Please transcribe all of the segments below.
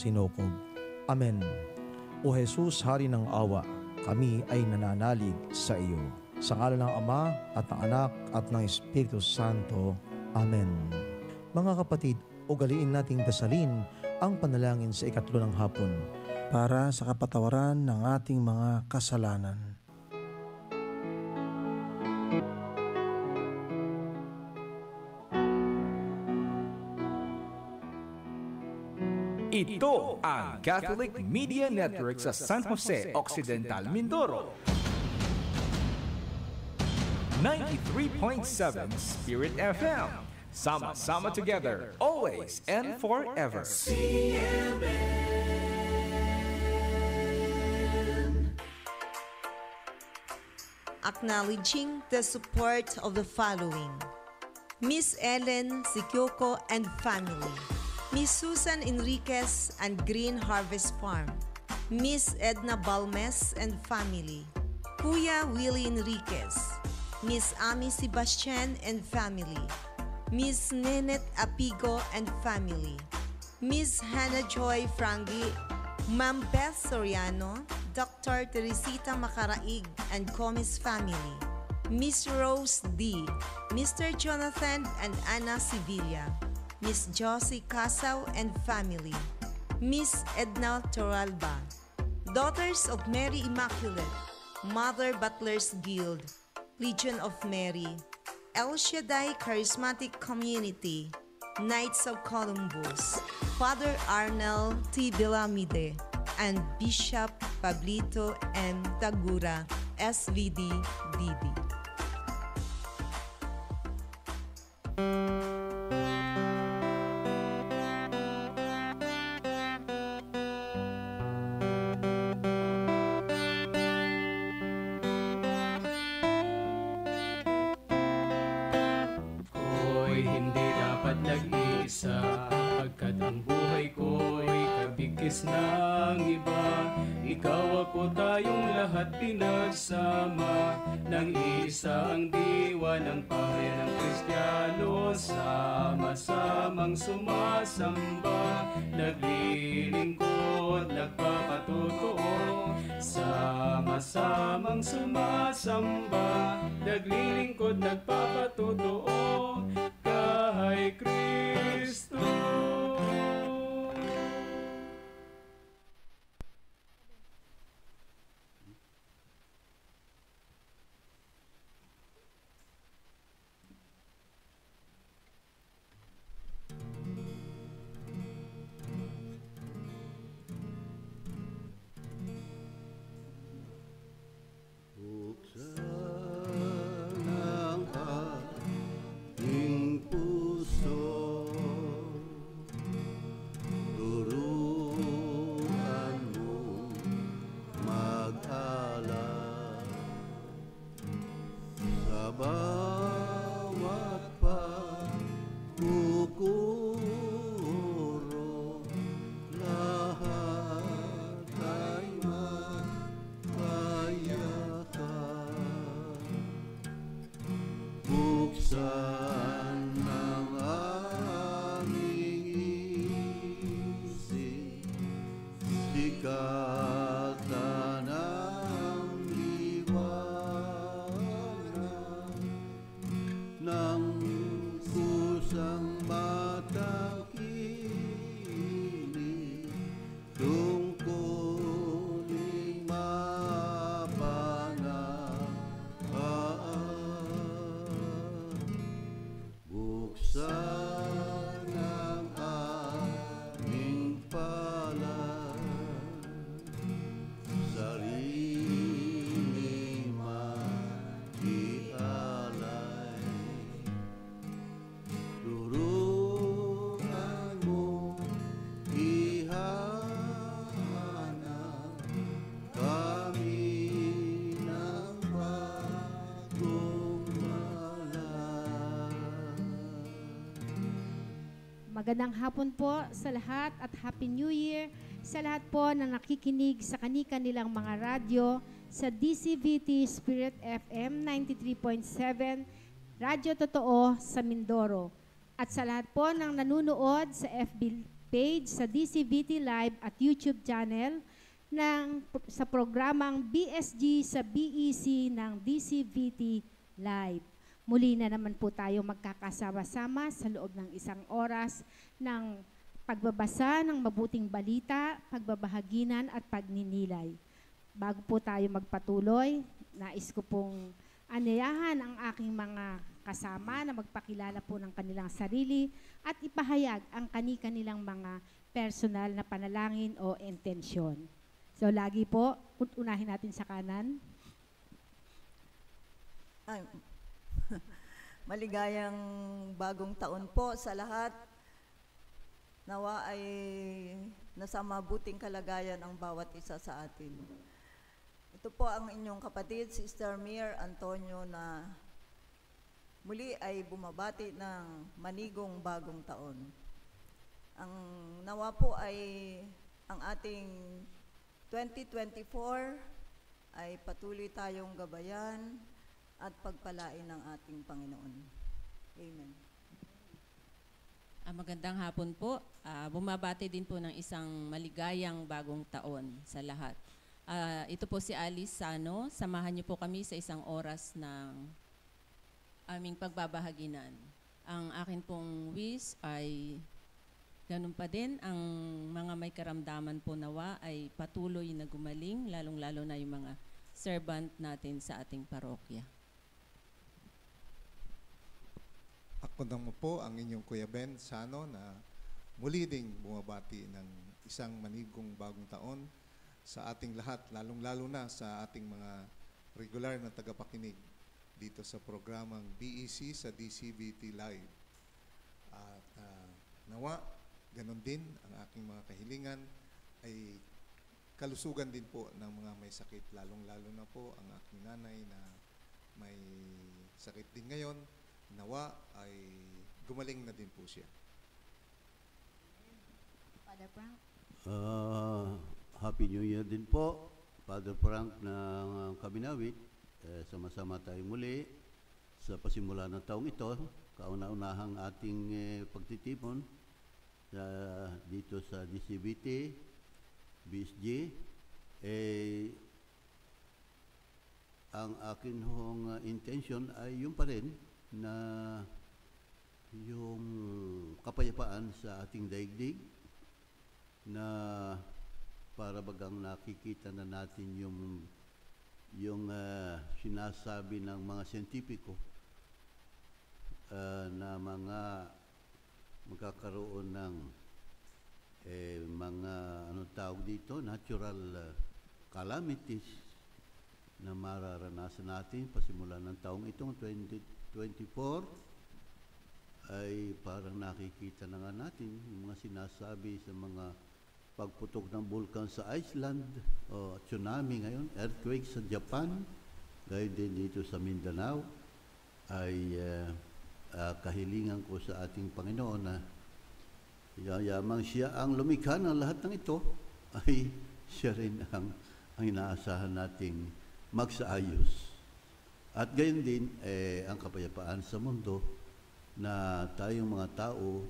sinukob. Amen. O Jesus, Hari ng awa, kami ay nananalig sa iyo. Sa ngalan ng Ama at ng Anak at ng Espiritu Santo. Amen. Mga kapatid, ugaliin nating dasalin ang panalangin sa ikatlo ng hapon para sa kapatawaran ng ating mga kasalanan. Ito ang Catholic Media Network sa San Jose Occidental, Mindoro. 93.7 Spirit FM. Sama-sama together, always and forever. Acknowledging the support of the following: Miss Ellen Sikyoko and family, Miss Susan Enriquez and Green Harvest Farm, Miss Edna Balmes and family, Kuya Willie Enriquez, Miss Ami Sebastian and family, Miss Nenet Apigo and family, Miss Hannah Joy Frangi, Ma'am Beth Soriano, Dr. Teresita Macaraig and Comis family, Miss Rose D, Mr. Jonathan and Ana Sevilla, Miss Josie Casaw and family, Miss Edna Toralba, Daughters of Mary Immaculate, Mother Butlers Guild, Legion of Mary, El Shaddai Charismatic Community, Knights of Columbus, Father Arnel T. Bilamide, and Bishop Pablito M. Tagura, SVD, DD. Pagkat ang buhay ko'y kabigkis ng iba, ikaw ako tayong lahat pinagsama, ng isang diwa ng pamilya ng Kristiyano, sama-samang sumasamba, naglilingkod, nagpapatotoo, sama-samang sumasamba, naglilingkod, nagpapatotoo kay Kristo. Magandang hapon po sa lahat at Happy New Year sa lahat po na nakikinig sa kani-kanilang mga radyo sa DCVT Spirit FM 93.7, Radyo Totoo sa Mindoro. At sa lahat po ng nanunood sa FB page, sa DCVT Live at YouTube channel sa programang BSG sa BEC ng DCVT Live. Muli na naman po tayo magkakasama-sama sa loob ng 1 oras ng pagbabasa ng mabuting balita, pagbabahaginan at pagninilay. Bago po tayo magpatuloy, nais ko pong anyayahan ang aking mga kasama na magpakilala po ng kanilang sarili at ipahayag ang kani-kanilang mga personal na panalangin o intensyon. So lagi po, unahin natin sa kanan. Ay, maligayang bagong taon po sa lahat. Nawa ay nasa mabuting kalagayan ang bawat isa sa atin. Ito po ang inyong kapatid, Sister Mir Antonio, na muli ay bumabati ng manigong bagong taon. Ang nawa po ay ang ating 2024 ay patuloy tayong gabayan at pagpalain ng ating Panginoon. Amen. Magandang hapon po. Bumabati din po ng isang maligayang bagong taon sa lahat. Ito po si Alice Sano. Samahan niyo po kami sa 1 oras ng aming pagbabahaginan. Ang akin pong wish ay ganun pa din, ang mga may karamdaman po nawa ay patuloy na gumaling, lalong-lalo na yung mga servant natin sa ating parokya. Ako naman po ang inyong Kuya Ben Sano na muli ding bumabati ng isang manigong bagong taon sa ating lahat, lalong-lalo na sa ating mga regular na tagapakinig dito sa programang BEC sa DCVT Live. At nawa, ganon din ang aking mga kahilingan ay kalusugan din po ng mga may sakit, lalong-lalo na po ang aking nanay na may sakit din ngayon. Nawa ay gumaling na din po siya. Father Frank. Happy New Year din po, Father Frank ng Kabinawit. Sama-sama tayo muli sa pasimula ng taong ito, kauna-unahang ating pagtitipon dito sa DCVT, BSG. Ang akin hong intention ay yung pa rin na yung kapayapaan sa ating daigdig, na para bagang nakikita na natin yung sinasabi ng mga siyentipiko na mga magkakaroon ng mga tawag dito, natural calamities na mararanasan natin pasimula ng taong itong 2024 ay parang nakikita na nga natin yung mga sinasabi sa mga pagputok ng bulkan sa Iceland o tsunami ngayon, earthquake sa Japan, gayun din dito sa Mindanao, ay kahilingan ko sa ating Panginoon na yamang siya ang lumikha ng lahat ng ito, ay siya rin ang inaasahan nating magsaayos. At gayon din ang kapayapaan sa mundo, na tayong mga tao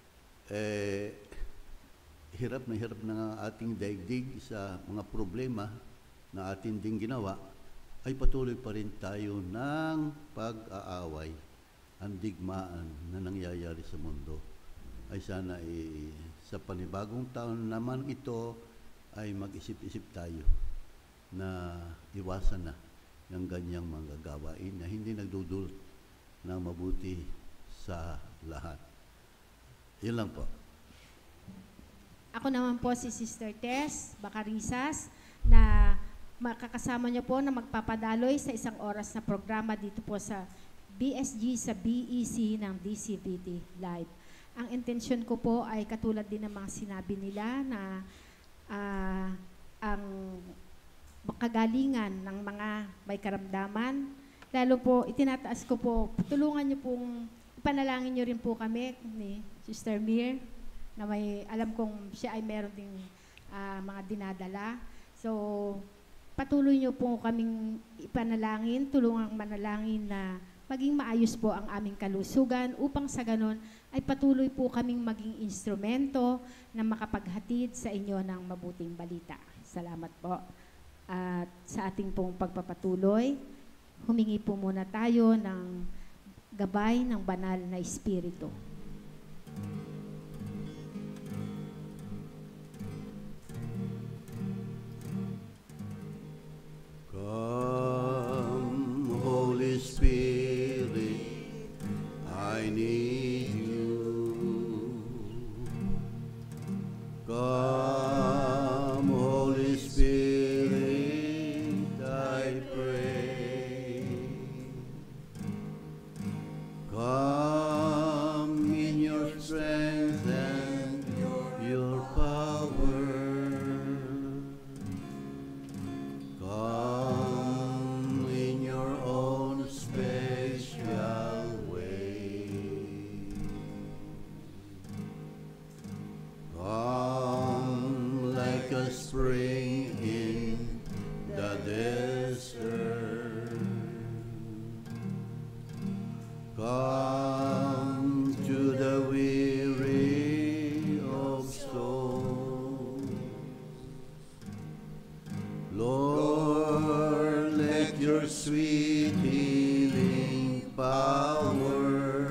hirap na ang ating daigdig sa mga problema na atin ding ginawa, ay patuloy pa rin tayo ng pag-aaway, ang digmaan na nangyayari sa mundo. Ay sana sa panibagong taon naman ito ay mag-isip-isip tayo na iwasan na yung ganyang mga gawain na hindi nagdudulot ng mabuti sa lahat. Yun lang po. Ako naman po si Sister Tess Bacarisas, na makakasama niyo po na magpapadaloy sa 1 oras na programa dito po sa BSG sa BEC ng DCVT Live. Ang intensyon ko po ay katulad din ng mga sinabi nila na ang kagalingan ng mga may karamdaman. Lalo po, itinataas ko po, tulungan niyo pong, ipanalangin niyo rin po kami ni Sister Mir, na may, alam kong siya ay meron ding mga dinadala. So, patuloy niyo po kaming ipanalangin, tulungang manalangin na maging maayos po ang aming kalusugan upang sa ganon ay patuloy po kaming maging instrumento na makapaghatid sa inyo ng mabuting balita. Salamat po. At sa ating pong pagpapatuloy, humingi po muna tayo ng gabay ng banal na Espiritu. Come, Holy Spirit, I need you. Come, Holy Spirit, I pray. Come in your strength and your power. Come in your own special way. Come like a spring in the desert. Come to the weary of soul. Lord, let your sweet healing power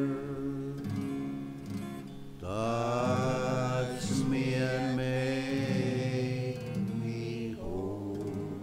touch me and make me whole.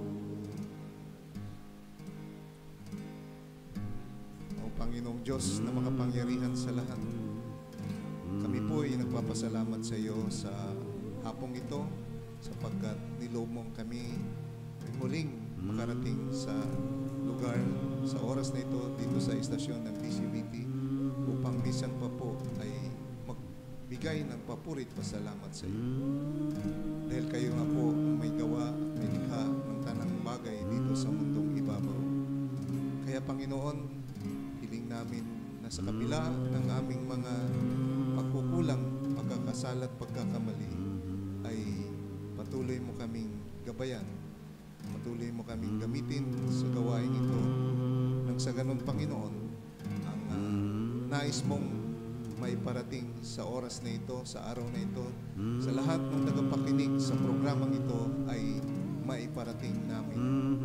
O Panginoong Diyos na makapangyarihan sa lahat, kami po ay nagpapasalamat sa iyo sa hapong ito sapagkat niloob mong kami ay muling makarating sa lugar, sa oras na ito dito sa istasyon ng DCVT upang minsan pa po ay magbigay ng papurit pasalamat sa iyo. Dahil kayo nga po ang may gawa at may likha ng tanang bagay dito sa mundong ibabaw. Kaya Panginoon, hiling namin na sa kabila ng aming mga pagkukulang, pagkakasala at pagkakamali ay patuloy mo kaming gabayan, patuloy mo kaming gamitin sa gawain ito nang sa ganun Panginoon ang nais mong maiparating sa oras na ito, sa araw na ito, sa lahat ng tagapakinig sa programang ito ay maiparating namin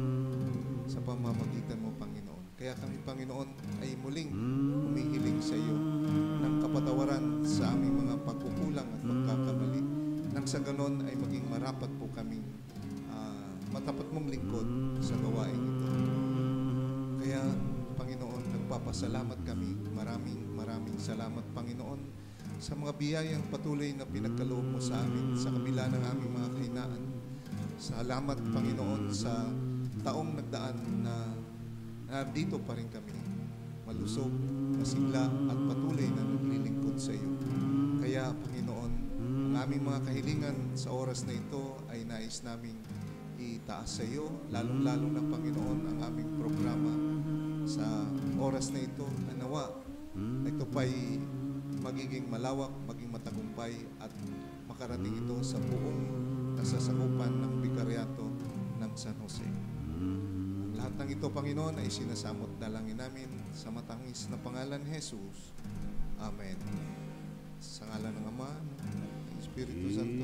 sa pamamagitan mo Panginoon. Kaya kami Panginoon ay muling humihiling sa iyo ng kapatawaran sa aming mga pagkukulang at pagkakamali. Nang sa ganon ay maging marapat po kaming matapat mong lingkod sa gawain ito. Kaya Panginoon, nagpapasalamat kami. Maraming salamat Panginoon sa mga biyayang patuloy na pinagkaloob mo sa amin sa kabila ng aming mga kahinaan. Salamat Panginoon sa taong nagdaan na dito pa rin kami, malusog, masigla at patuloy na naglilingkod sa iyo. Kaya Panginoon, ang aming mga kahilingan sa oras na ito ay nais naming itaas sa iyo, lalong-lalo na Panginoon ang aming programa sa oras na ito na nawa. Ito pa'y magiging malawak, maging matagumpay at makarating ito sa buong nasasakupan ng Bikaryato ng San Jose. Lahat ng ito, Panginoon, ay sinasamot dalangin namin sa matangis na pangalan ni Jesus. Amen. Sa ngalan ng Ama, ng Espiritu Santo.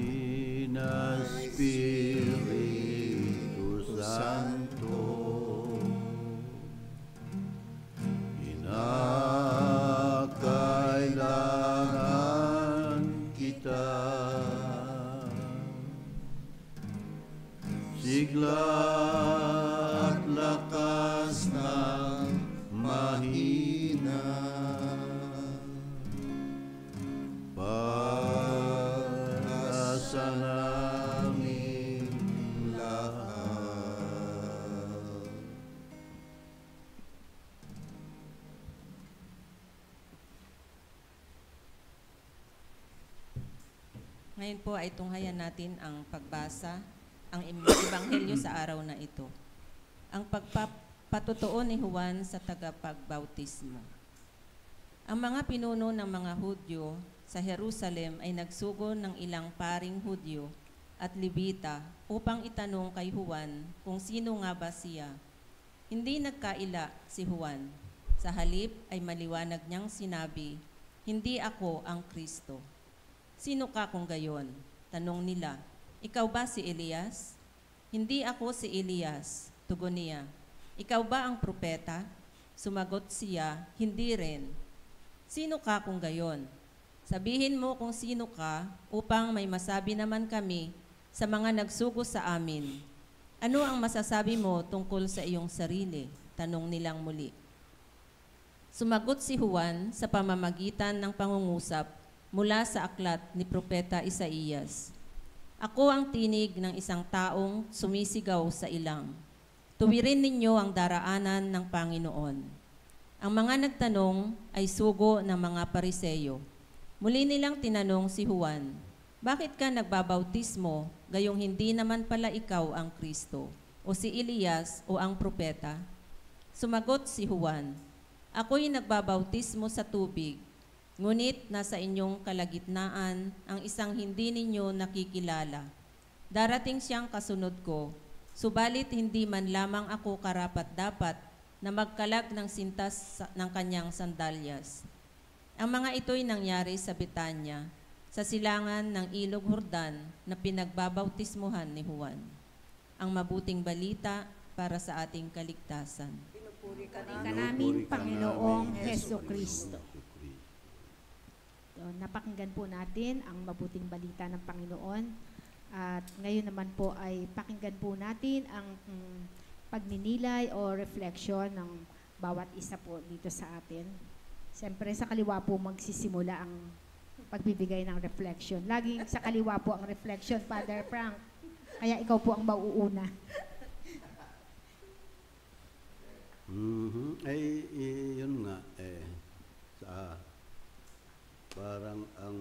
Espiritu Santo, kailangan kita. Sigla at lakas ng mahina, pag-asa namin lahat. Ngayon po ay tunghayan natin ang pagbasa, ang Ebanghelyo sa araw na ito. Ang pagpapatutuo ni Juan sa tagapagbautismo. Ang mga pinuno ng mga Hudyo sa Jerusalem ay nagsugo ng ilang paring Hudyo at Levita upang itanong kay Juan kung sino nga ba siya. Hindi nagkaila si Juan, Sa halip ay maliwanag niyang sinabi, "Hindi ako ang Kristo." "Sino ka kung gayon?" tanong nila. "Ikaw ba si Elias?" "Hindi ako si Elias," tugon niya. "Ikaw ba ang propeta?" Sumagot siya, "Hindi rin." "Sino ka kung gayon? Sabihin mo kung sino ka upang may masabi naman kami sa mga nagsugo sa amin. Ano ang masasabi mo tungkol sa iyong sarili?" tanong nilang muli. Sumagot si Juan sa pamamagitan ng pangungusap mula sa aklat ni Propeta Isaías. "Ako ang tinig ng isang taong sumisigaw sa ilang. Tuwirin ninyo ang daraanan ng Panginoon." Ang mga nagtanong ay sugo ng mga Pariseyo. Muli nilang tinanong si Juan, "Bakit ka nagbabautismo, gayong hindi naman pala ikaw ang Kristo, o si Elias o ang propeta?" Sumagot si Juan, "Ako'y nagbabautismo sa tubig, ngunit nasa inyong kalagitnaan ang isang hindi ninyo nakikilala. Darating siyang kasunod ko, subalit hindi man lamang ako karapat-dapat na magkalag ng sintas ng kanyang sandalyas." Ang mga ito'y nangyari sa Betanya, sa silangan ng Ilog Jordan na pinagbabautismuhan ni Juan. Ang mabuting balita para sa ating kaligtasan. Pinupuri ka Ka namin, Panginoong Heso Kristo. So, napakinggan po natin ang mabuting balita ng Panginoon. At ngayon naman po ay pakinggan po natin ang pagninilay o reflection ng bawat isa po dito sa atin. Siyempre sa kaliwa po magsisimula ang pagbibigay ng reflection. Laging sa kaliwa po ang reflection, Father Frank. Kaya ikaw po ang mauuna. Ay, yun nga, sa parang ang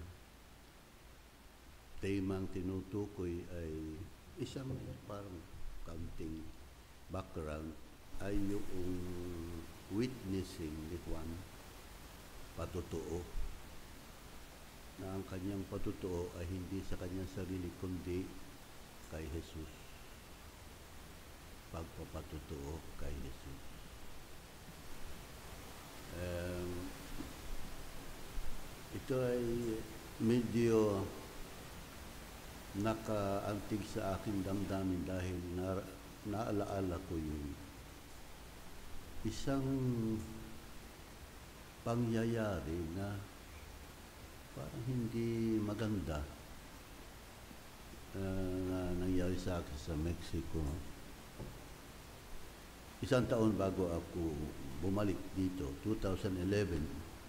temang tinutukoy ay isang parang kaunting background ay yung witnessing ni Juan, patotoo, na ang kanyang patotoo ay hindi sa kanyang sarili kundi kay Jesus. Pagpapatotoo kay Jesus. Ito ay medyo nakaantig sa aking damdamin dahil naalaala ko yung isang pangyayari na parang hindi maganda na nangyari sa akin sa Mexico. Isang taon bago ako bumalik dito, 2011,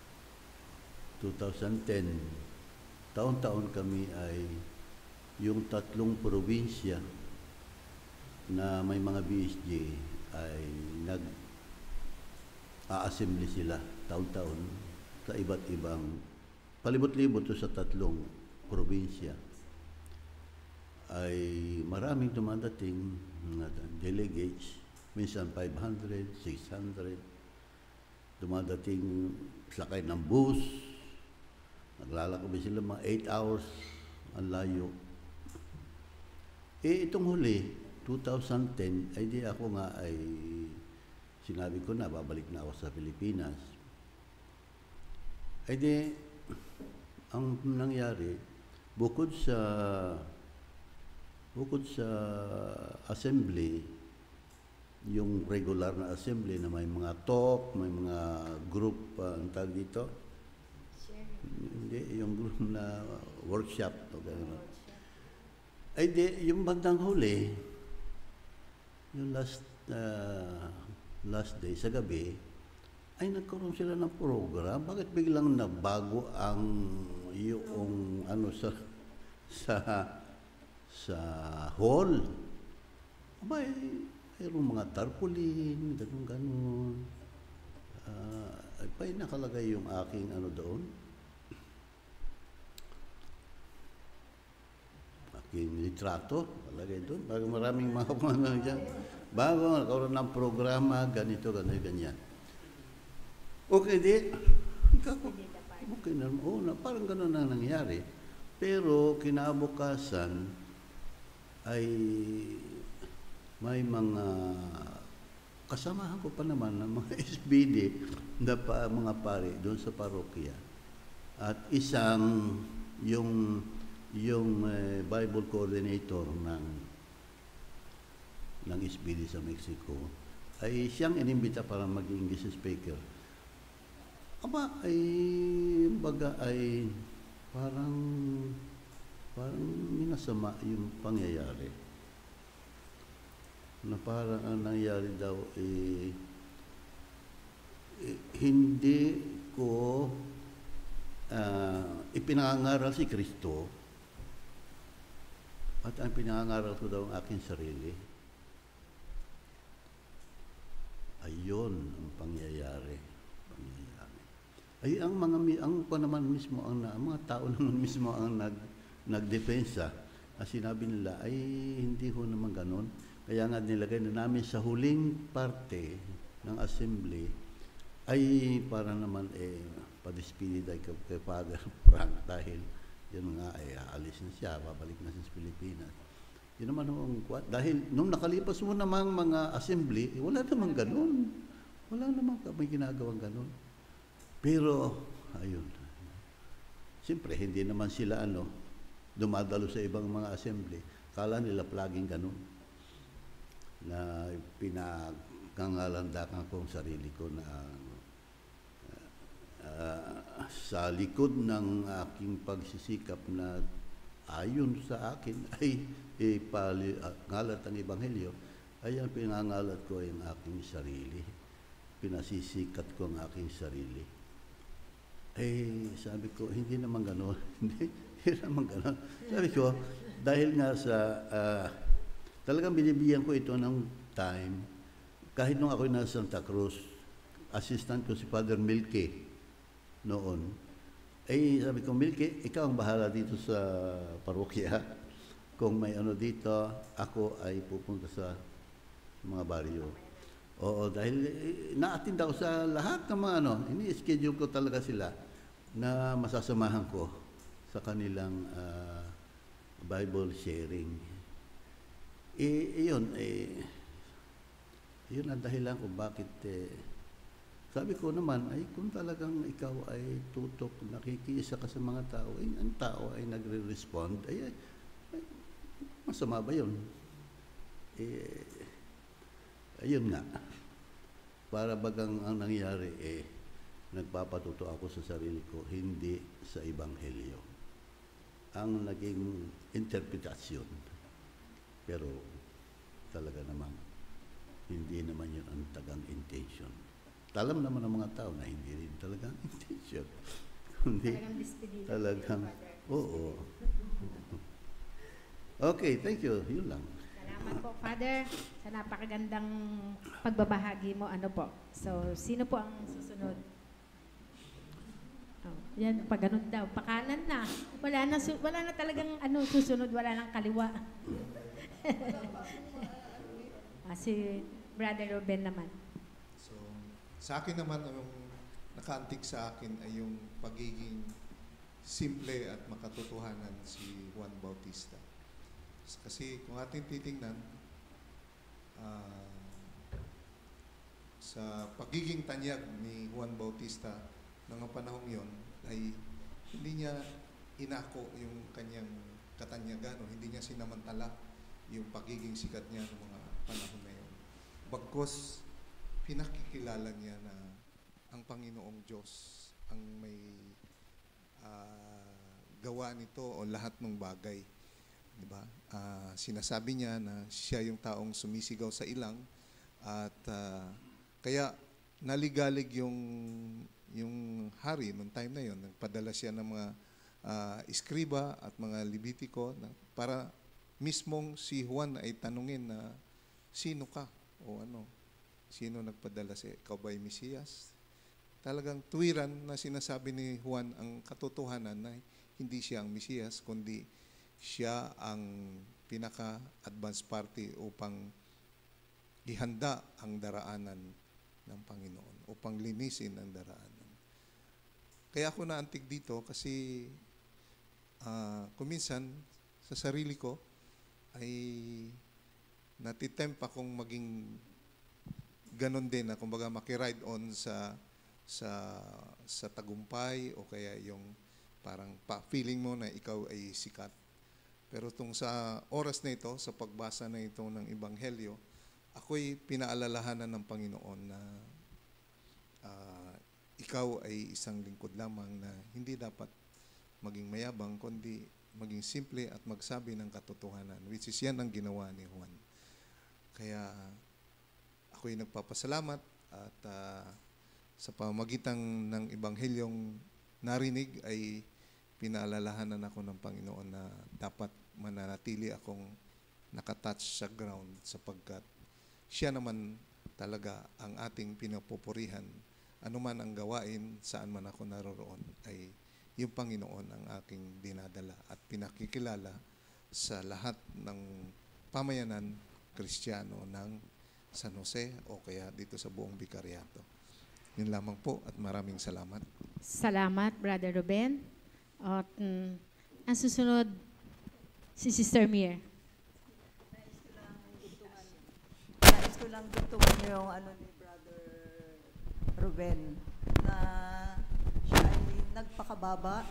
2010, taon-taon kami ay yung 3 probinsya na may mga BSG ay nag-a-assembly sila taon-taon sa iba't ibang palibot-libot sa 3 probinsya. Ay maraming dumadating na delegates, minsan 500, 600, dumadating sakay ng bus, naglalakbay sila mga 8 hours, ang layo. Itong huli, 2010, ay di ako nga ay sinabi ko na, babalik na ako sa Pilipinas. Ay di, ang nangyari, bukod sa assembly, yung regular na assembly na may mga talk, may mga group, ang tag dito? Hindi, yung group na workshop. Ay di, yung bandang huli, yung last day, sa gabi, ay nagkaroon sila ng program. Bakit biglang nabago ang yung ano sa hall? Abay, mayroong mga tarpaulin, ganun-ganun. Ay nakalagay yung aking ano doon. Aking litrato, nakalagay doon. Bago maraming mga ano dyan. Bago nagkaroon ng programa, ganito, ganyan. Okay, di. Okay na. Parang ganun na nangyari. Pero kinabukasan ay may mga kasamahan ko pa naman ng mga SBD na mga pare doon sa parokya. At isang yung Bible coordinator ng SBD sa Mexico ay siyang inimbita para maging guest speaker. Aba, parang minasama yung pangyayari. Na parang ang nangyari daw hindi ko ipinangaral si Kristo at ang pinangaral ko daw ang aking sarili. Ayun ang pangyayari. Ay ang mga tao naman mismo ang nagdepensa. Sinabi nila ay hindi ho naman ganoon. Kaya nga nilagay na namin sa huling parte ng assembly ay para naman padispilida kay Father Frank dahil yun nga aalis na siya, babalik na sa Pilipinas. Yun naman ang dahil nung nakalipas mo namang mga assembly, wala namang ganun. Wala namang may ginagawang ganun. Pero, ayun. Siyempre, hindi naman sila dumadalo sa ibang mga assembly. Kala nila plaging ganun. Na pinagkangalandakan ko ang sarili ko na sa likod ng aking pagsisikap na ayon sa akin ay ngalat ang Ebanghelyo, ay ang pinangalat ko ay ang aking sarili. Pinasisikat ko ang aking sarili. Sabi ko, hindi naman gano'n. Hindi naman gano'n. Sabi ko, dahil nga sa, talagang binibigyan ko ito ng time. Kahit nung ako'y nasa Santa Cruz, assistant ko si Father Milke noon. Sabi ko, Milke, ikaw ang bahala dito sa parokya. Kung may dito, ako ay pupunta sa mga baryo. Oo, dahil na-attend ako sa lahat ng mga ini-schedule ko talaga sila na masasamahan ko sa kanilang Bible sharing. Yun ang dahilan kung bakit sabi ko naman ay kung talagang ikaw ay tutok, nakikiisa ka sa mga tao, ang tao ay nagre-respond, ay masama ba yun? Ayun nga. Para bagang ang nangyari nagpapatuto ako sa sarili ko, hindi sa Ebanghelyo. Ang naging interpretasyon. Pero talaga naman, hindi naman yun ang tagang intention. Alam naman ng mga tao na hindi rin talagang intention. Kundi talagang, oo. Okay, thank you. Yun lang. Salamat po, Father, sa napakagandang pagbabahagi mo. So, sino po ang susunod? Yan, pag ganun daw. Pakanan na. Wala na talagang susunod. Wala nang kaliwa. Si Brother Ruben naman. So, sa akin naman, ang nakaantig sa akin ay yung pagiging simple at makatotohanan si Juan Bautista. Kasi kung ating titingnan, sa pagiging tanyag ni Juan Bautista ng panahong yon ay hindi niya inako yung kanyang katanyagan o hindi niya sinamantala yung pagiging sikat niya ng mga panahon na yon. Bagkus, pinakikilala niya na ang Panginoong Diyos ang may gawa nito o lahat ng bagay. Diba? Sinasabi niya na siya yung taong sumisigaw sa ilang at kaya naligalig yung hari noong time na yon. Nagpadala siya ng mga iskriba at mga Levitiko para mismong si Juan ay tanungin na sino ka o sino nagpadala sa ikaw ba'y Mesiyas? Talagang tuwiran na sinasabi ni Juan ang katotohanan na hindi siya ang Mesiyas kundi siya ang pinaka-advanced party upang ihanda ang daraanan ng Panginoon, upang linisin ang daraanan. Kaya ako naantig dito kasi kuminsan sa sarili ko ay natitempt akong maging ganon din na kumbaga makiride on sa tagumpay o kaya yung parang feeling mo na ikaw ay sikat. Pero tong sa oras na ito, sa pagbasa na ito ng Ebanghelyo, ako'y pinaalalahanan ng Panginoon na ikaw ay isang lingkod lamang na hindi dapat maging mayabang, kundi maging simple at magsabi ng katotohanan, which is yan ang ginawa ni Juan. Kaya ako'y nagpapasalamat at sa pamagitan ng Ebanghelyong narinig ay pinaalalahanan ako ng Panginoon na dapat mananatili akong nakatouch sa ground sapagkat siya naman talaga ang ating pinapupurihan. Ano man ang gawain, saan man ako naroroon, ay yung Panginoon ang aking dinadala at pinakikilala sa lahat ng pamayanan Kristiyano ng San Jose o kaya dito sa buong Bikaryato. Yun lamang po at maraming salamat. Salamat, Brother Ruben. At ang susunod, si Sister Mir. Nais ko lang dugtungan yung ni Brother Ruben na siya ay nagpakababa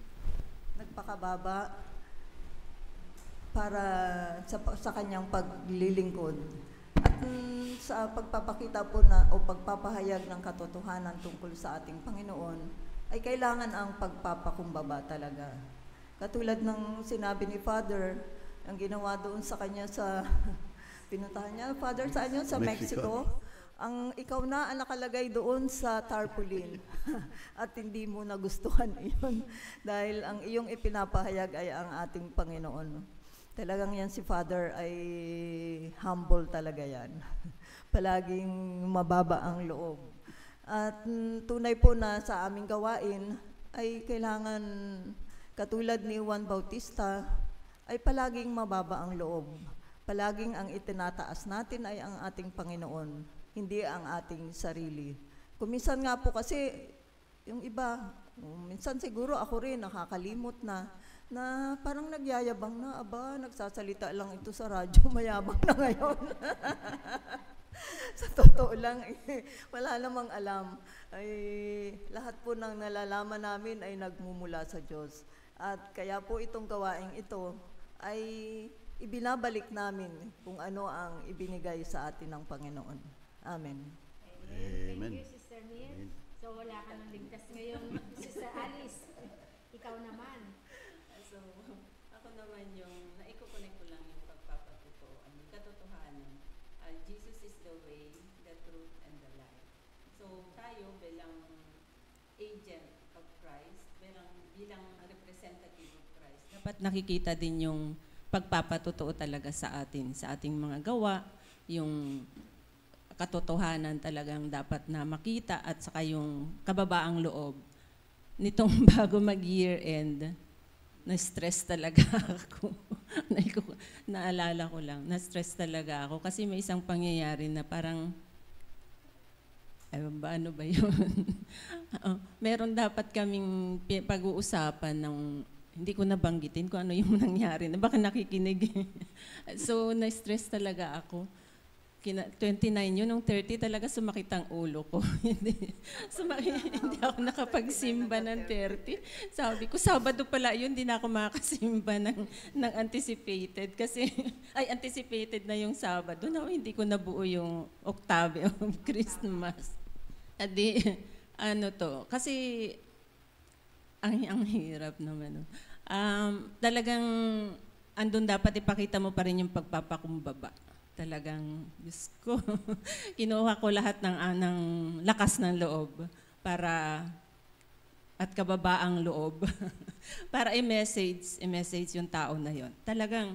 para sa kanyang paglilingkod. At sa pagpapakita po o pagpapahayag ng katotohanan tungkol sa ating Panginoon, ay kailangan ang pagpapakumbaba talaga. Katulad ng sinabi ni Father, ang ginawa doon sa kanya sa pinuntahan niya, Father, saan yun? Sa Mexico. Ang ikaw na ang nakalagay doon sa tarpaulin at hindi mo nagustuhan iyon dahil ang iyong ipinapahayag ay ang ating Panginoon. Talagang yan si Father ay humble talaga yan. Palaging mababa ang loob. At tunay po na sa aming gawain ay kailangan katulad ni Juan Bautista ay palaging mababa ang loob. Palaging ang itinataas natin ay ang ating Panginoon, hindi ang ating sarili. Kuminsan nga po kasi yung iba, minsan siguro ako rin nakakalimot na parang nagyayabang na, nagsasalita lang ito sa radyo, mayabang na ngayon. Sa totoo lang, wala namang alam. Lahat po ng nalalaman namin ay nagmumula sa Diyos. At kaya po itong gawaing ito ay ibinabalik namin kung ano ang ibinigay sa atin ng Panginoon. Amen. Amen. Thank you, Sister Mir. So wala ka nang ligtas ngayon, Sister Alice. Ikaw naman. So, ako naman yung naiko-connect ko lang yung pagpapatuto, yung katotohanan. Jesus is the way, the truth, and the life. So, tayo bilang agent of Christ, bilang representative of Christ, dapat nakikita din yung pagpapatuto talaga sa atin, sa ating mga gawa, yung katotohanan talagang dapat na makita at saka yung kababaang loob. Nitong bago mag-year end, na-stress talaga ako. Naalala ko lang, na-stress talaga ako kasi may isang pangyayari na parang, ano ba yun? Meron dapat kaming pag-uusapan ng, hindi ko nabanggitin kung ano yung nangyari, na baka nakikinig. So, na-stress talaga ako. 29 yun, nung 30 talaga sumakit ang ulo ko. hindi ako nakapagsimba ng 30. Sabi ko, Sabado pala yun, hindi na ako makakasimba ng anticipated. Kasi, anticipated na yung Sabado. No, hindi ko nabuo yung Octave of Christmas. At kasi, ang hirap naman. Talagang, andun dapat ipakita mo pa rin yung pagpapakumbaba. Talagang, Diyos ko, kinuha ko lahat ng lakas ng loob at kababaang loob para i-message yung tao na yon. Talagang,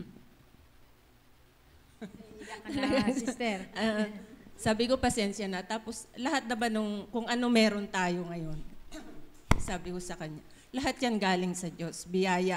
Sister. Sabi ko, pasensya na. Tapos, lahat na ba kung ano meron tayo ngayon, sabi ko sa kanya, lahat yan galing sa Diyos, biyaya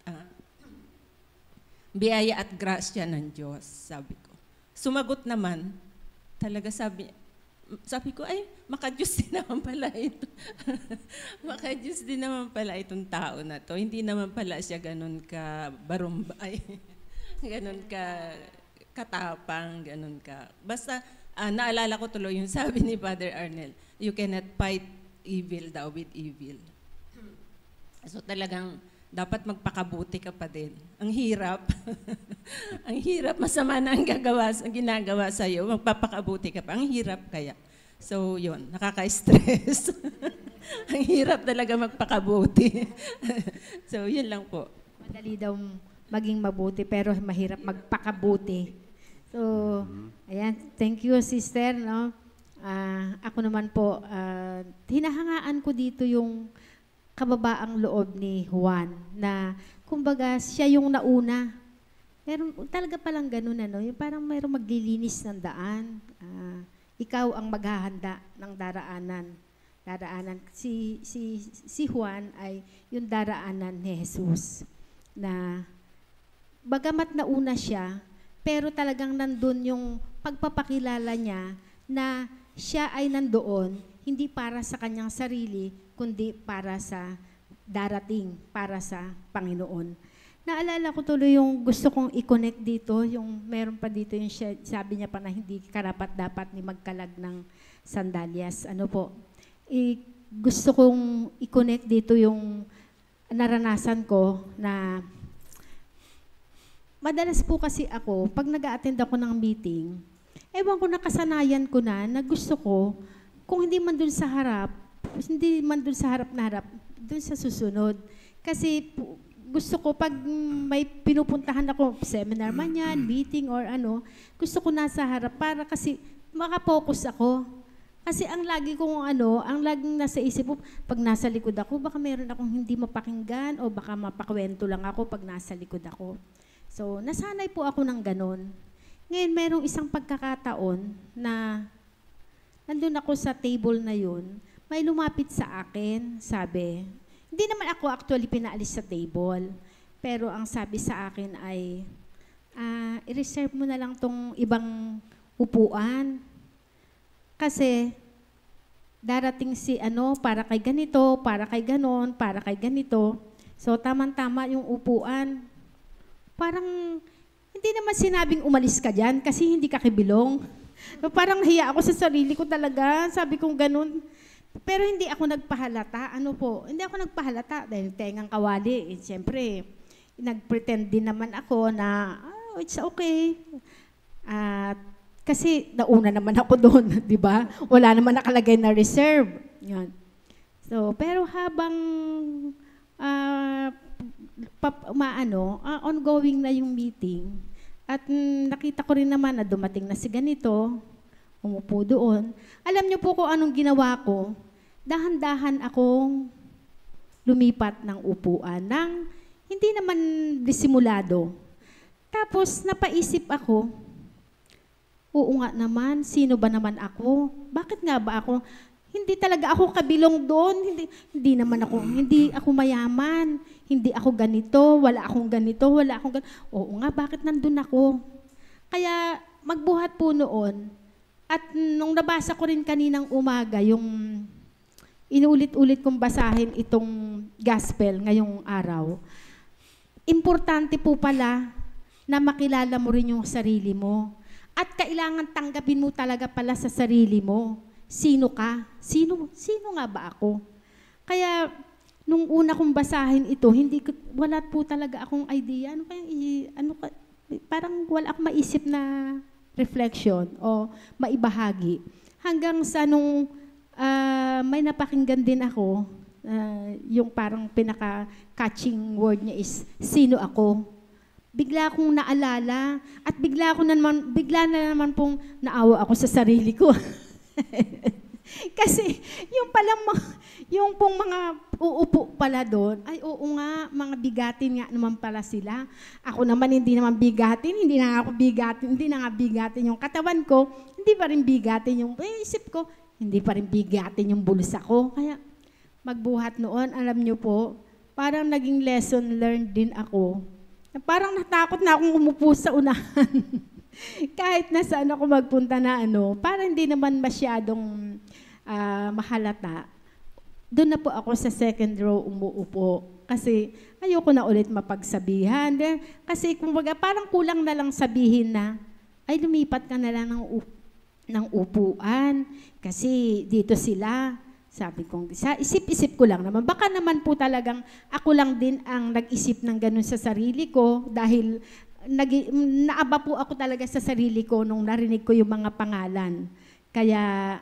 at grasya ng Diyos, sabi ko. Sumagot naman, talaga sabi ko, maka-Diyos din naman pala ito. Maka-Diyos din naman pala itong tao na to. Hindi naman pala siya ganun ka barumbay, ganun ka katapang, ganun ka. Basta, naalala ko tuloy yung sabi ni Father Arnel, you cannot fight evil daw with evil. So talagang dapat magpakabuti ka pa din. Ang hirap. Ang hirap, masama na ang ginagawa sa'yo, magpapakabuti ka pa. Ang hirap kaya. So yun, nakaka-stress. Ang hirap talaga magpakabuti. So yun lang po. Madali daw maging mabuti pero mahirap magpakabuti. So, ayan, thank you sister, no? Ako naman po, hinahangaan ko dito yung kababaang loob ni Juan na kumbaga siya yung nauna. Meron talaga palang ganun, ano? Yung parang mayroong maglilinis ng daan. Ikaw ang maghahanda ng daraanan. Si Juan ay yung daraanan ni Jesus na bagamat nauna siya, pero talagang nandun yung pagpapakilala niya na siya ay nandoon, hindi para sa kanyang sarili, kundi para sa darating, para sa Panginoon. Naalala ko tuloy yung gusto kong i-connect dito, yung meron pa dito yung sabi niya pa na hindi karapat-dapat ni magkalag ng sandalyas. Ano po? Gusto kong i-connect dito yung naranasan ko na madalas po kasi ako, pag nag-a-attend ako ng meeting, ewan ko nakasanayan ko na gusto ko, kung hindi man dun sa harap na harap, dun sa susunod. Kasi gusto ko pag may pinupuntahan ako, seminar man yan, meeting or ano, gusto ko nasa harap para kasi makapokus ako. Kasi ang laging nasa isip ko, pag nasa likod ako, baka meron akong hindi mapakinggan o baka mapakwento lang ako pag nasa likod ako. So, nasanay po ako ng ganon. Ngayon, merong isang pagkakataon na nandun ako sa table na yun, may lumapit sa akin, sabi, hindi naman ako actually pinaalis sa table, pero ang sabi sa akin ay, i-reserve mo na lang tong ibang upuan. Kasi, darating si para kay ganito, para kay ganon, para kay ganito. So, tamang-tama yung upuan. Parang, hindi naman sinabing umalis ka dyan kasi hindi ka kibilong. Parang nahiya ako sa sarili ko talaga. Sabi kong ganun. Pero hindi ako nagpahalata. Hindi ako nagpahalata dahil tengang kawali. Siyempre, nag-pretend din naman ako na, it's okay. Kasi nauna naman ako doon, di ba? Wala naman nakalagay na reserve. Yan. So, pero habang ongoing na yung meeting, at nakita ko rin naman na dumating na si ganito, umupo doon. Alam niyo po kung anong ginawa ko? Dahan-dahan akong lumipat ng upuan nang hindi naman disimulado. Tapos napaisip ako, oo nga naman, sino ba naman ako? Bakit nga ba ako? Hindi talaga ako kabilong doon. Hindi ako mayaman. Hindi ako ganito, wala akong ganito, wala akong ganito. Oo nga, bakit nandun ako? Kaya magbuhat po noon. At nung nabasa ko rin kaninang umaga, yung inulit-ulit kong basahin itong gospel ngayong araw, importante po pala na makilala mo rin yung sarili mo. At kailangan tanggapin mo talaga pala sa sarili mo. Sino ka? Sino nga ba ako? Kaya, nung una kong basahin ito, wala po talaga akong idea. Parang wala akong maisip na reflection o maibahagi. Hanggang sa nung may napakinggan din ako, yung parang pinaka-catching word niya is, sino ako? Bigla akong naalala at bigla na naman pong naawa ako sa sarili ko. Kasi yung pong mga uupo pala doon, ay oo nga, mga bigatin nga naman pala sila. Ako naman hindi naman bigatin, hindi na nga bigatin yung katawan ko, hindi pa rin bigatin yung isip ko, hindi pa rin bigatin yung bulsa ko. Kaya magbuhat noon, alam nyo po, parang naging lesson learned din ako. Parang natakot na akong umupo sa unahan. Kahit nasaan ako magpunta na para hindi naman masyadong mahalata. Doon na po ako sa second row umuupo. Kasi ayoko na ulit mapagsabihan. Kasi kumbaga parang kulang na lang sabihin na, ay lumipat ka na lang ng ng upuan kasi dito sila. Sabi ko, isip-isip ko lang naman. Baka naman po talagang ako lang din ang nag-isip ng ganun sa sarili ko dahil naaba po ako talaga sa sarili ko nung narinig ko yung mga pangalan. Kaya,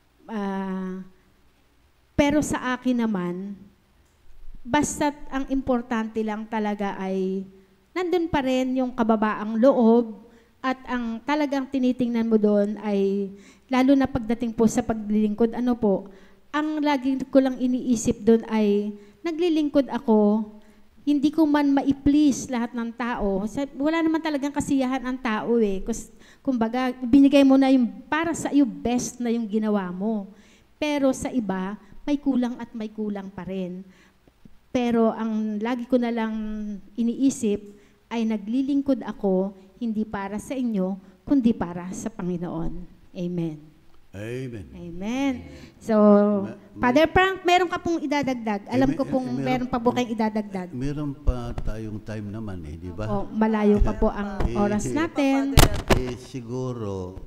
pero sa akin naman, basta't ang importante lang talaga ay nandun pa rin yung kababaang loob at ang talagang tinitingnan mo doon ay, lalo na pagdating po sa paglilingkod, ang lagi ko lang iniisip doon ay, naglilingkod ako, hindi ko man ma-please lahat ng tao. Wala naman talagang kasiyahan ang tao eh. Kumbaga, binigay mo na yung para sa iyo best na yung ginawa mo. Pero sa iba, may kulang at may kulang pa rin. Pero ang lagi ko na lang iniisip ay naglilingkod ako hindi para sa inyo, kundi para sa Panginoon. Amen. Amen. Amen. So, Father Frank, meron ka pong idadagdag. Alam ko pong meron pa po kayong idadagdag. Meron pa tayong time naman di ba? O, malayo pa po ang oras natin. Siguro,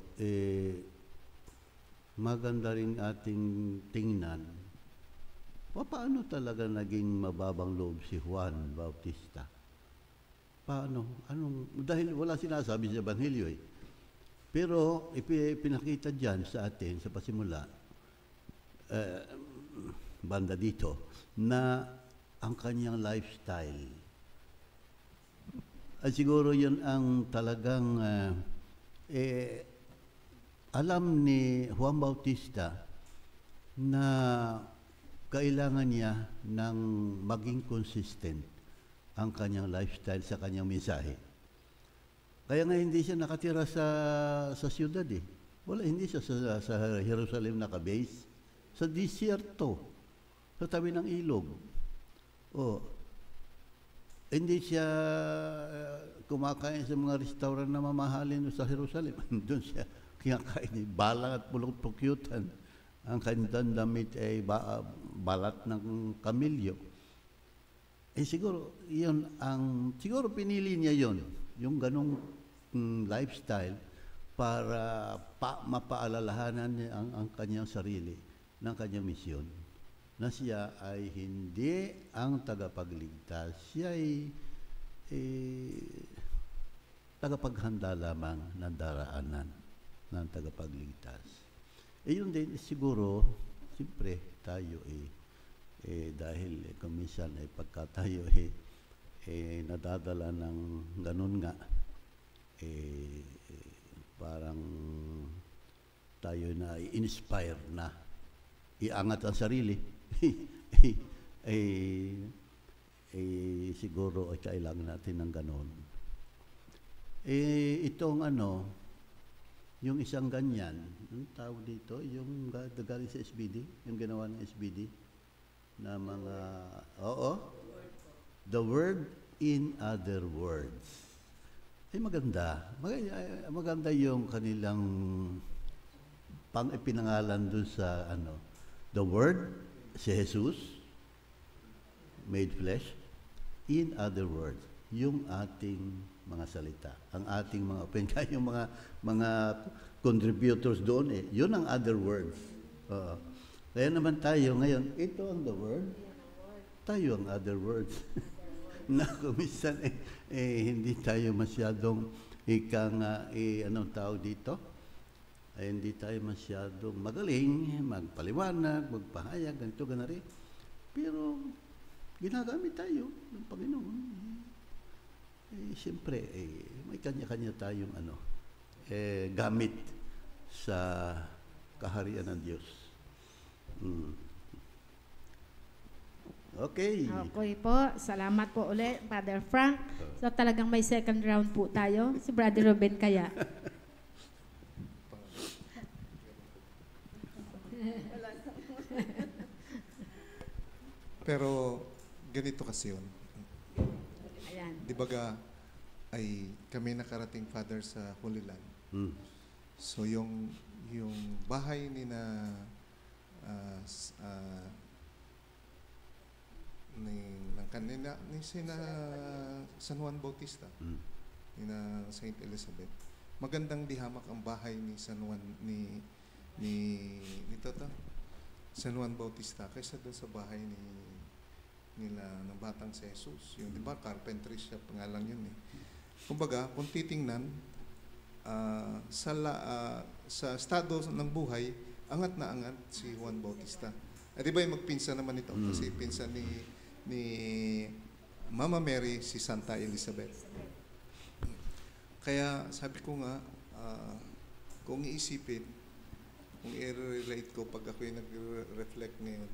maganda rin ating tingnan, paano talaga naging mababang loob si Juan Bautista? Paano? Dahil wala sinasabi sa Ebanghelyo eh. Pero ipinakita dyan sa atin, sa pasimula, banda dito, na ang kanyang lifestyle. At siguro yun ang talagang alam ni Juan Bautista na kailangan niya ng maging consistent ang kanyang lifestyle sa kanyang mensahe. Kaya nga hindi siya nakatira sa siyudad eh. Hindi siya sa Jerusalem naka-base. Sa disyerto, sa tabi ng ilog. Hindi siya kumakain sa mga restaurant na mamahalin sa Jerusalem. Doon siya kinakain balang at pulot-pukyutan. Ang kanilang damit ay balat ng kamilyo. Siguro siguro pinili niya yung ganong lifestyle para mapaalalahanan niya ang kanyang sarili ng kanyang misyon, na siya ay hindi ang tagapagligtas, siya ay tagapaghanda lamang ng daraanan ng tagapagligtas. Yun din siguro, siyempre tayo dahil kuminsan ay pagka tayo nadadala ng ganun nga, parang tayo na i-inspire na iangat ang sarili, siguro ay kailangan natin ng ganun. Itong yung isang ganyan, yung tawag dito, yung galing sa SBD, yung ginawa ng SBD, na mga, the word in other words. Maganda yung kanilang ipinangalan dun sa the word, si Jesus, made flesh, in other words, yung ating mga salita, ang ating mga yung mga contributors doon yun ang other words. Kaya naman tayo ngayon, ito ang the word, tayo ang other words. Na kumisan hindi tayo masyadong anong tawag dito? Hindi tayo masyadong magaling magpaliwanag, magpahayag, ganito, ganari. Pero ginagamit tayo ng Panginoon. Siyempre, may kanya-kanya tayong gamit sa kaharian ng Diyos. Okay. Okay po. Salamat po ulit, Father Frank. So talagang may second round po tayo. Si Brother Ruben kaya. Pero ganito kasi yun. Ayan. Di baga ay kami nakarating, Father, sa Holy Land. So yung bahay ni Sina San Juan Bautista, ni na Saint Elizabeth, magandang dihamak ang bahay ni San Juan, San Juan Bautista kaysa doon sa bahay nila ng batang si Jesus. Yung, di ba, carpentry shop nga lang yun eh. Kumbaga, kung titingnan, sa estado ng buhay, angat na angat si Juan Bautista. Di ba yung magpinsan naman ito? Kasi pinsan ni Mama Mary, si Santa Elizabeth. Kaya sabi ko nga, kung iisipin, kung i-relate ko pag ako'y nag-reflect ngayon,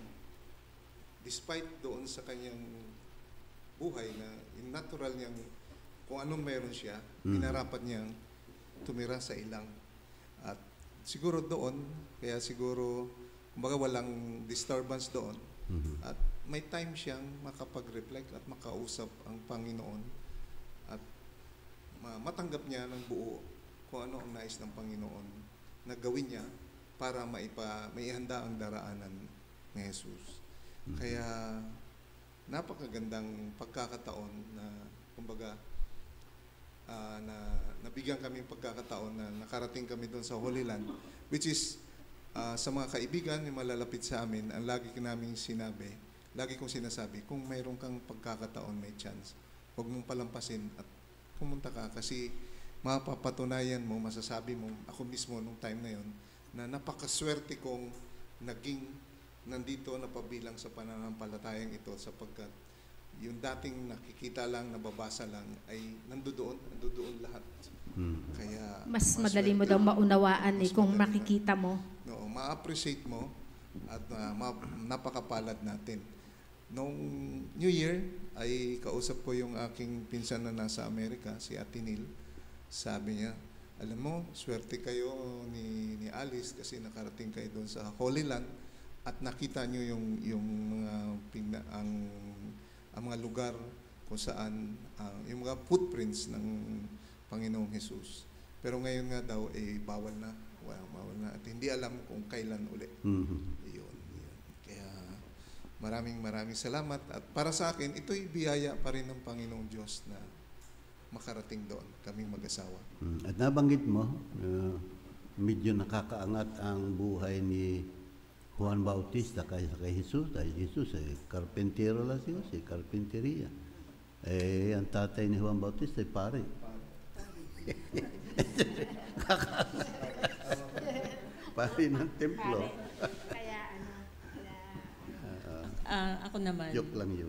despite doon sa kanyang buhay na in natural niyang kung anong meron siya, pinarapat niyang tumira sa ilang. At siguro doon, kaya siguro, kumbaga walang disturbance doon. At may time siyang makapag-reflect at makausap ang Panginoon. At matanggap niya ng buo kung ano ang nais ng Panginoon na gawin niya para maihanda ang daraanan ni Jesus. Kaya napakagandang pagkakataon na kumbaga na nabigyan kami pagkakataon na nakarating kami doon sa Holy Land, which is sa mga kaibigan yung malalapit sa amin, ang lagi kong sinasabi, kung mayroon kang pagkakataon, may chance, huwag mong palampasin at pumunta ka kasi mapapatunayan mo, masasabi mo, ako mismo nung time na yon, na napakaswerte kong naging nandito na pabilang sa pananampalatayang ito sapagkat yung dating nakikita lang, nababasa lang, ay nandoon lahat. Kaya mas madali mo daw maunawaan kung makikita mo. No, ma-appreciate mo at napakapalad natin. Noong New Year, ay kausap ko yung aking pinsan na nasa Amerika, si Ate Nil. Sabi niya, alam mo, swerte kayo ni Alice kasi nakarating kayo doon sa Holy Land at nakita niyo yung mga ang mga lugar kung saan yung mga footprints ng Panginoong Jesus. Pero ngayon nga daw bawal na at hindi alam kung kailan uli. Yun. Kaya maraming salamat at para sa akin ito'y biyaya pa rin ng Panginoong Diyos na makarating doon kaming mag-asawa. At nabanggit mo, medyo nakakaangat ang buhay ni Juan Bautista kaysa kay Jesus. Dahil Jesus karpentero lang siya, karpenteria. Ang tatay ni Juan Bautista ay pare. Pare ng templo. Kaya Ako naman. Joke lang yun.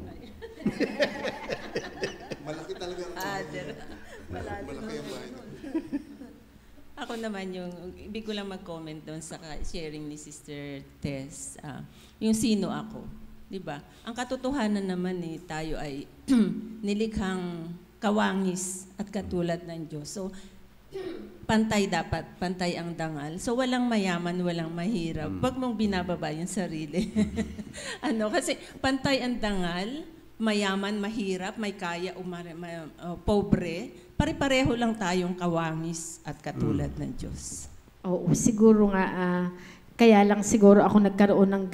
Malaki talaga ang malaki ang bahay. Ako naman ibig ko lang mag-comment doon sa sharing ni Sister Tess, yung sino ako, di ba? Ang katotohanan naman tayo ay nilikhang kawangis at katulad ng Diyos. So, pantay ang dangal. So, walang mayaman, walang mahirap. Huwag mong binababa yung sarili. Kasi pantay ang dangal, mayaman, mahirap, may kaya, pobre, pare-pareho lang tayong kawangis at katulad ng Diyos. Oo, siguro nga, kaya lang siguro ako nagkaroon ng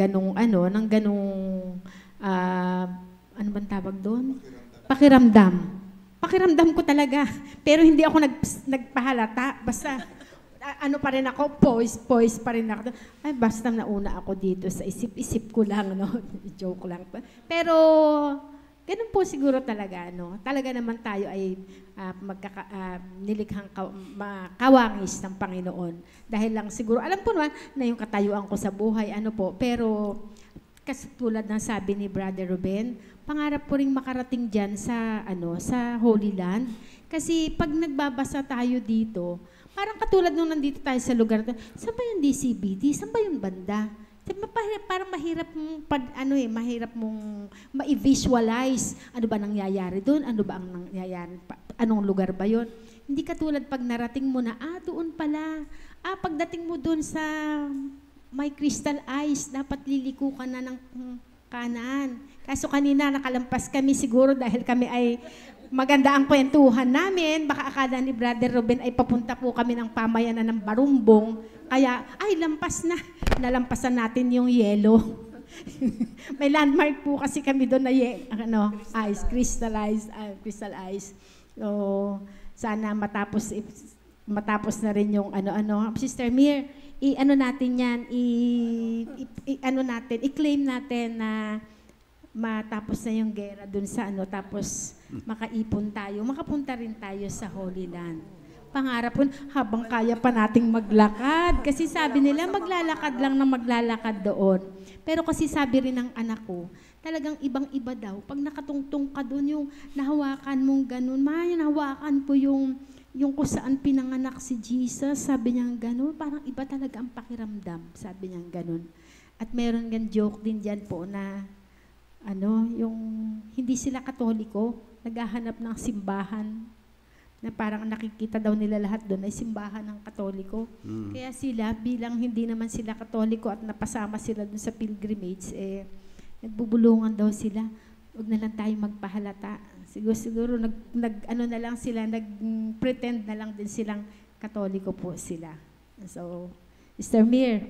ano bang tawag doon? Pakiramdam. Pakiramdam ko talaga. Pero hindi ako nagpahalata. Basta, pa rin ako, poise pa rin ako. Ay, basta nauna ako dito sa isip-isip ko lang, joke lang. Pero, ganun po siguro talaga, Talaga naman tayo ay nilikhang kawangis ng Panginoon. Dahil lang siguro, alam po naman na yung katayuan ko sa buhay, pero kasi tulad ng sabi ni Brother Ruben, pangarap ko rin makarating dyan sa Holy Land. Kasi pag nagbabasa tayo dito, parang katulad nung nandito tayo sa lugar, saan ba yung DCBT? Saan ba yung banda? Parang mahirap mong mahirap mong ma-visualize ano ba nangyayari doon, ano ba ang nangyayari, anong lugar ba yon. Hindi katulad pag narating mo na, doon pala. Pagdating mo doon sa may crystal eyes, dapat liliko ka na ng kanan. Kaso kanina nakalampas kami siguro dahil kami ay maganda ang kwentuhan namin. Baka akala ni Brother Ruben ay papunta po kami ng pamayanan ng Barumbong. Kaya, lampas na. Nalampasan natin yung yellow. May landmark po kasi kami doon na ice, crystal ice. So, sana matapos matapos na rin yung ano-ano. Sister Mir, i-ano natin yan, i-claim natin na matapos na yung gera dun sa ano, tapos makaipon tayo, makapunta rin tayo sa Holy Land. Pangarap po, habang kaya pa nating maglakad. Kasi sabi nila, maglalakad lang na maglalakad doon. Pero kasi sabi rin ng anak ko, talagang ibang-iba daw. Pag nakatungtong ka doon, yung nahawakan mong ganun, nahawakan po yung kung saan pinanganak si Jesus, sabi niya ganun, parang iba talaga ang pakiramdam, sabi niya ganun. At meron gan joke din dyan po na, yung hindi sila Katoliko, naghahanap ng simbahan, na parang nakikita daw nila lahat doon ay simbahan ng Katoliko. Kaya sila, bilang hindi naman sila Katoliko at napasama sila doon sa pilgrimage, nagbubulungan daw sila, huwag na lang tayo magpahalata. Siguro na lang sila, nag-pretend na lang din silang Katoliko po sila. So, Mr. Mir.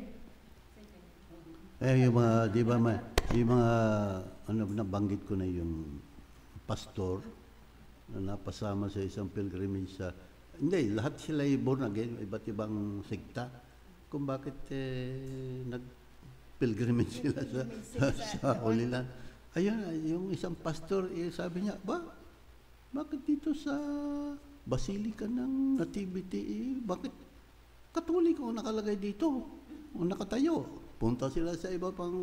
Yung mga, di ba, yung mga, nabanggit ko na yung pastor, na napasama sa isang pilgrimage sa, hindi, lahat sila ay born again, iba't ibang sekta. Kung bakit nag-pilgrimage sila sa Holy Land. Ayun, yung isang pastor, sabi niya, bakit dito sa Basilica ng Nativity, bakit Katoliko ang nakalagay dito, o nakatayo? Punta sila sa iba pang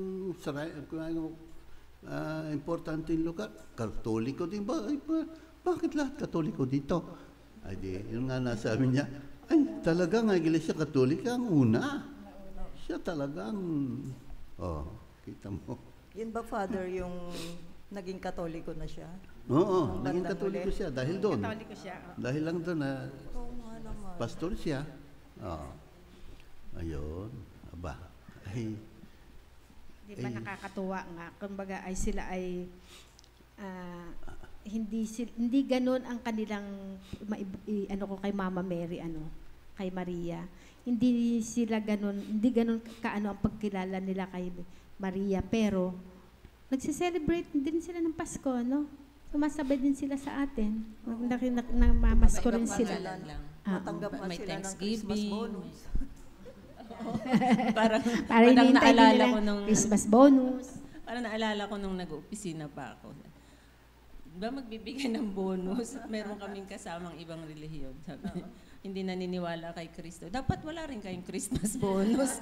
importanteng lugar. Katoliko din ba? Bakit lahat Katoliko dito? Ay di, yun nga nasabi niya, ay talagang ang Iglesia Katolika ang una. Siya talagang, kita mo. Yun ba, Father, yung naging Katoliko na siya? Oo, naging Katoliko siya dahil doon. Katoliko siya. Dahil lang doon na pastor siya. Ayun, aba. Ay, di ba nakakatuwa nga, kumbaga ay sila ay hindi ganoon ang kanilang kay Mama Mary, kay Maria. Hindi sila ganoon, hindi ganoon kaano ang pagkilala nila kay Maria, pero nagse-celebrate din sila ng Pasko, sumasabay din sila sa atin. Namamasko rin sila. Matanggap pa sila ng Christmas bonus. Parang hinihintay naalala ko nung Christmas bonus. Parang naalala ko nung nag-opisina pa ako. Diba magbibigay ng bonus? Meron kaming kasamang ibang relihiyon. Sabi, hindi naniniwala kay Kristo. Dapat wala rin kayong Christmas bonus.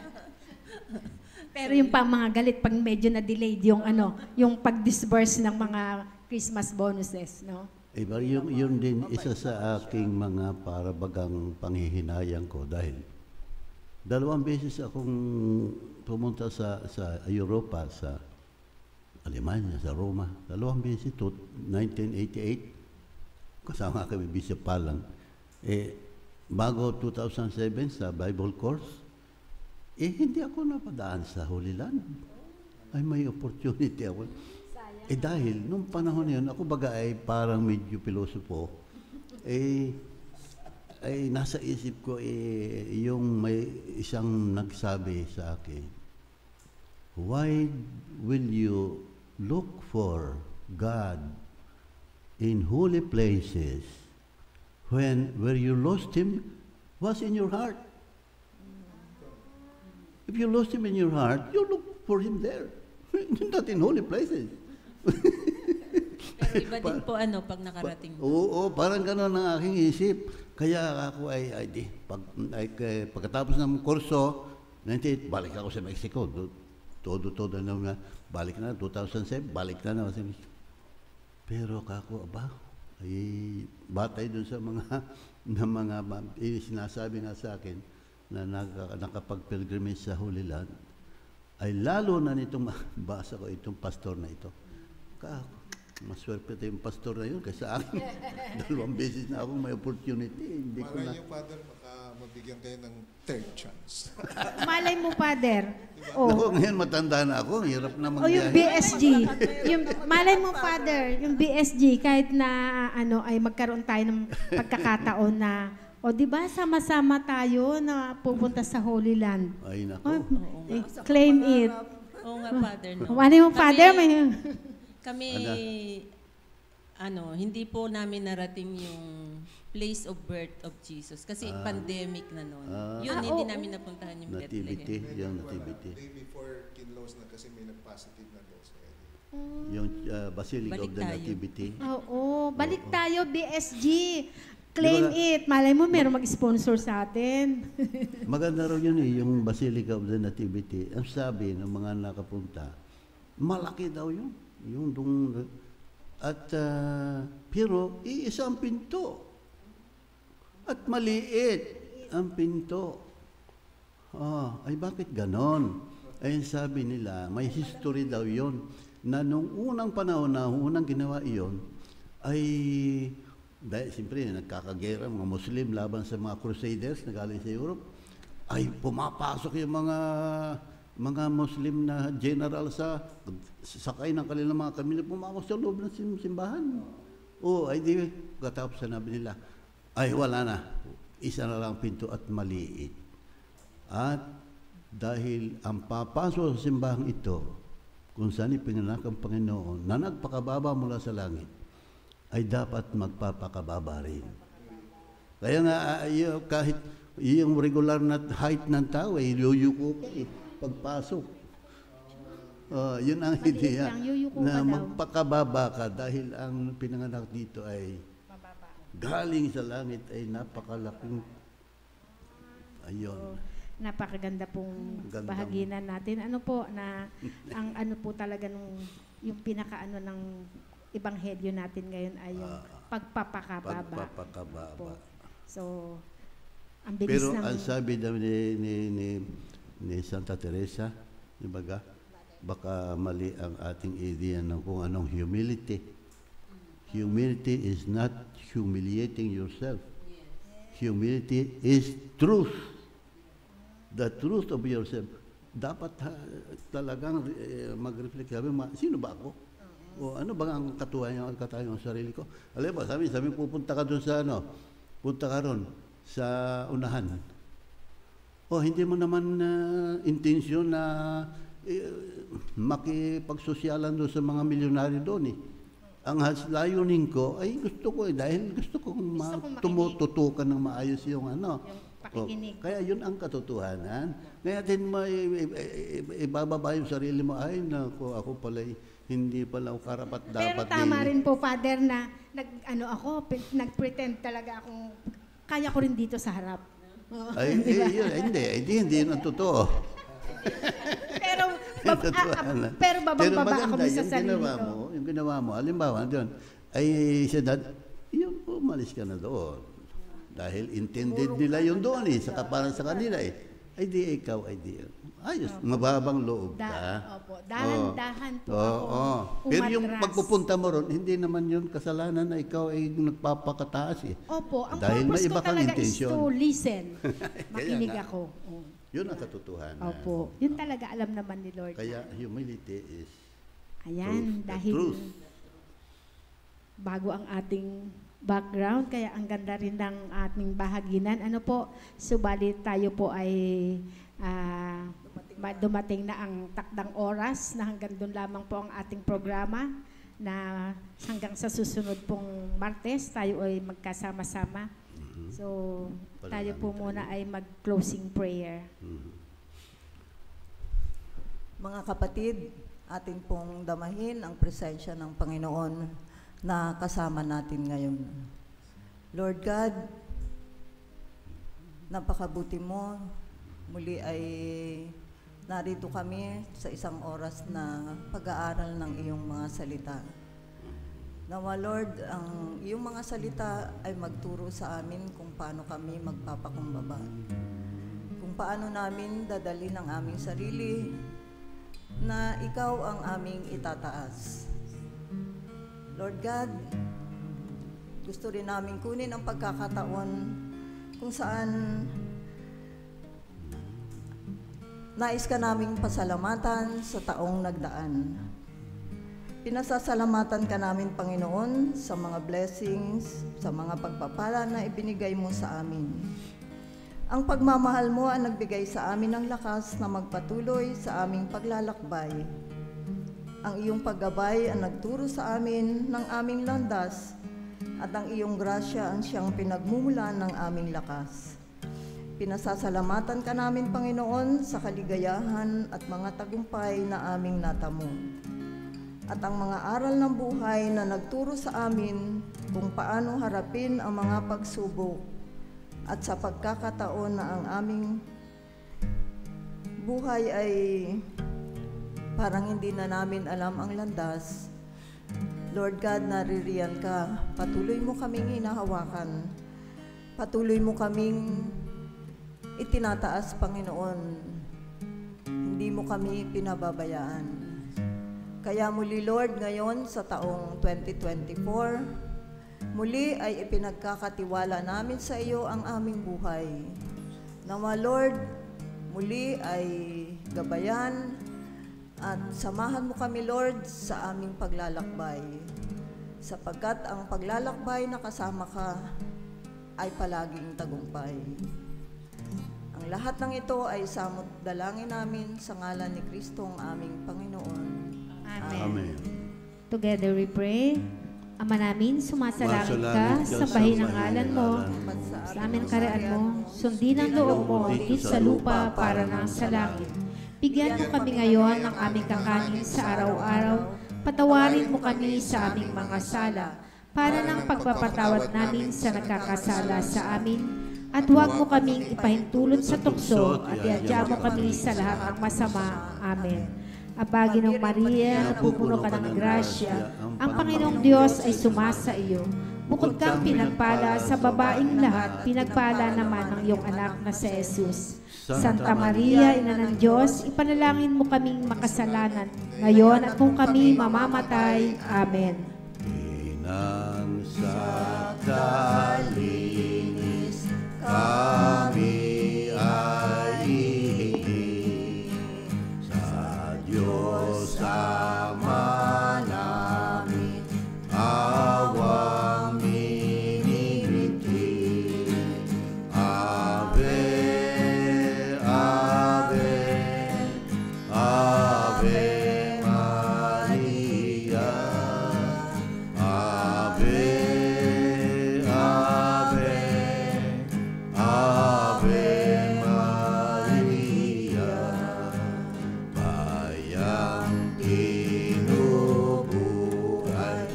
Pero yung mga galit, pag medyo na-delayed yung pag-disburse ng mga Christmas bonuses, no? Yun din isa sa aking mga parabagang panghihinayang ko dahil 2 beses akong pumunta sa Europa, sa Alemanya, sa Roma. 2 beses, 1988, kasama kami Bishop Palang. Bago 2007 sa Bible course, hindi ako napadaan sa Holy Land. Ay may opportunity ako. Dahil nung panahon na yun, ako baga ay parang medyo pilosopo, ay nasa isip ko yung may isang nagsabi sa akin, why will you look for God in holy places when where you lost Him was in your heart? If you lost Him in your heart, you look for Him there, not in holy places. Pero iba din po pag nakarating. Oo, parang gano'n ang aking isip. Kaya ako pagkatapos ng kurso, 98, balik ako sa Mexico. Todo na balik na, 2007, balik na sa Mexico. Pero ako, batay dun sa mga sinasabi nga sa akin na nakapag-pilgrimage sa Holy Land, ay lalo na nitong basa ko itong pastor na ito. Maswerte yung pastor na yun kasi sa akin. 2 beses na akong may opportunity. Hindi ko na. Malay yung Father, baka mabigyan kayo ng third chance. Malay mo, Father. Ako, ngayon matanda na ako. Hirap na O yung BSG. Malay mo, Father, yung BSG, kahit na ay magkaroon tayo ng pagkakataon na, di ba, sama-sama tayo na pupunta sa Holy Land. Ay, nako. Claim it. Oo nga, Father. No? Malay mo, Father, Kami, hindi po namin narating place of birth of Jesus. Kasi pandemic na noon. Yun, Ah, hindi oo. namin napuntahan yung Nativity, Bethlehem. yung nativity. Day before kinlose na kasi may nag-positive na daw sa Yung Basilica of Balik the tayo. Nativity. Oo, balik tayo BSG. Claim it. Malay mo, meron mag-sponsor sa atin. Maganda raw yun yung Basilica of the Nativity. Ang sabi ng mga nakapunta, malaki daw yun. Yung at pero iisang pinto. At maliit ang pinto. Ay bakit ganon? Ay sabi nila, may history daw yon na nung unang panahon na unang ginawa iyon, ay dahil siyempre nagkakagera mga Muslim laban sa mga Crusaders na galing sa Europe, ay pumapasok yung mga Muslim na general sa sakay ng kanilang mga kamila, pumapasok sa loob ng simbahan. Ay di, katapos sinabi nila, ay wala na, isa na lang pinto at maliit. At dahil ang papasok sa simbahang ito, kung saan ipinanganak ang Panginoon, na nagpakababa mula sa langit, ay dapat magpapakababa rin. Kaya nga, kahit yung regular na height ng tao, yuyuko ka pagpasok. Yun ang Maliit ideya, lang, yuyuko na ka daw. magpakababa ka dahil ang pinanganak dito ay galing sa langit ay napakalaking ayun. Napakaganda pong Gandang- bahaginan natin. Ano po na ang ano po talaga nung yung pinakaano ng ebanghelyo natin ngayon ay yung pagpapakababa. Pagpapakababa. Po. So ang bilis Pero ng ang sabi daw ni Santa Teresa, di ba ga? Baka mali ang ating idea ng kung anong humility. Humility is not humiliating yourself. Humility is truth. The truth of yourself. Dapat talagang mag-reflect sabi, sino ba ako? O ano ba ang katuwayan ng sarili ko? Alam ba, sabi pupunta ka doon sa punta ka ron sa unahan. Hindi mo naman intensyon na makipagsosyalan doon sa mga milyonaryo doon eh. Ang layunin ko ay gusto ko dahil gusto kong tumututukan ng maayos yung pakikinig. Kaya yun ang katotohanan. Kaya din mo ibababa yung sarili mo, ay naku, ako pala hindi pala ako karapat dapat. Pero tama rin po, Father, na nag-pretend talaga akong kaya ko rin dito sa harap. Ay, hindi yun ang totoo. Pero babang-baba ako maganda, sa sarili ko. Yung ginawa mo, halimbawa, doon, ay siya yun, umalis ka na doon. Dahil intended nila yun doon saka para sa kanila Ay di ikaw, ay di. Ayos, mababang loob ka. Opo, dahan-dahan po ako Pero yung umatras. pagpupunta mo ron, hindi naman yun kasalanan na ikaw ay nagpapakataas Opo, ang Dahil may purpose iba ko kang talaga intensyon. is to listen. Kaya Makinig nga. ako. Yun ang katotohanan. Opo, yun talaga alam naman ni Lord. Kaya humility is Ayan, truth. dahil Truth. bago ang ating background, kaya ang ganda rin ng ating bahaginan. Ano po, subalit tayo po ay dumating na ang takdang oras na hanggang doon lamang po ang ating programa na hanggang sa susunod pong Martes tayo ay magkasama-sama. So, tayo po muna ay mag-closing prayer. Mga kapatid, atin pong damahin ang presensya ng Panginoon na kasama natin ngayon. Lord God, napakabuti mo. Muli ay narito kami sa isang oras na pag-aaral ng iyong mga salita. Nawa Lord, ang iyong mga salita ay magturo sa amin kung paano kami magpapakumbaba. Kung paano namin dadalhin ang aming sarili na ikaw ang aming itataas. Lord God, gusto rin namin kunin ang pagkakataon kung saan nais ka naming pasalamatan sa taong nagdaan. Pinasasalamatan ka namin, Panginoon, sa mga blessings, sa mga pagpapala na ibinigay mo sa amin. Ang pagmamahal mo ang nagbigay sa amin ng lakas na magpatuloy sa aming paglalakbay. Ang iyong paggabay ang nagturo sa amin ng aming landas at ang iyong grasya ang siyang pinagmumulan ng aming lakas. Pinasasalamatan ka namin, Panginoon, sa kaligayahan at mga tagumpay na aming natamo. At ang mga aral ng buhay na nagturo sa amin kung paano harapin ang mga pagsubok at sa pagkakataon na ang aming buhay ay parang hindi na namin alam ang landas. Lord God, naririyan ka. Patuloy mo kaming hinahawakan. Patuloy mo kaming itinataas, Panginoon. Hindi mo kami pinababayaan. Kaya muli, Lord, ngayon sa taong 2024, muli ay ipinagkakatiwala namin sa iyo ang aming buhay. Nawa, Lord, muli ay gabayan at samahan mo kami, Lord, sa aming paglalakbay. Sapagkat ang paglalakbay na kasama ka ay palaging tagumpay. Ang lahat ng ito ay samot dalangin namin sa ngalan ni Kristo ang aming Panginoon. Amen. Amen. Together we pray. Ama namin, sumasalangit ka, sambahin ang ngalan mo, sa amin karaan mo, sundin ang loob mo dito sa lupa para nang sa langit. Bigyan mo kami ngayon ng aming kakanin sa araw-araw, patawarin mo kami sa aming mga sala, para ng pagpapatawad namin sa nagkakasala sa amin, at huwag mo kaming ipahintulot sa tukso at iadya mo kami sa lahat ng masama. Amen. Abaginong Maria, napupuno ka ng grasya, ang Panginoong Diyos ay sumasa iyo. Bukod kang pinagpala sa babaing lahat, pinagpala naman ang iyong anak na si Jesus. Santa Maria, Ina ng Diyos, ipanalangin mo kaming makasalanan, ngayon at kung kami mamamatay. Amen. Inang sa kalinis, kami ay ihiling. Sa Diyos Ama namin, awang minimiti. Ave, Ave, Ave Maria. Ave, Ave, Ave Maria. Bayang tinubuhay,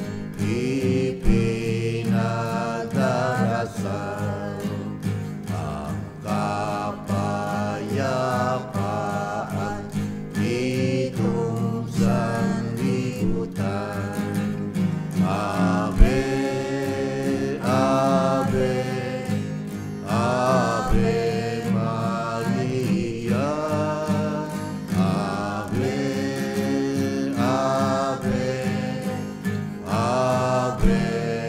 ipinagdarasal, ang kapayapaan itong sanlibutan. Ave, Ave, Ave Maria. Ave, Ave, Ave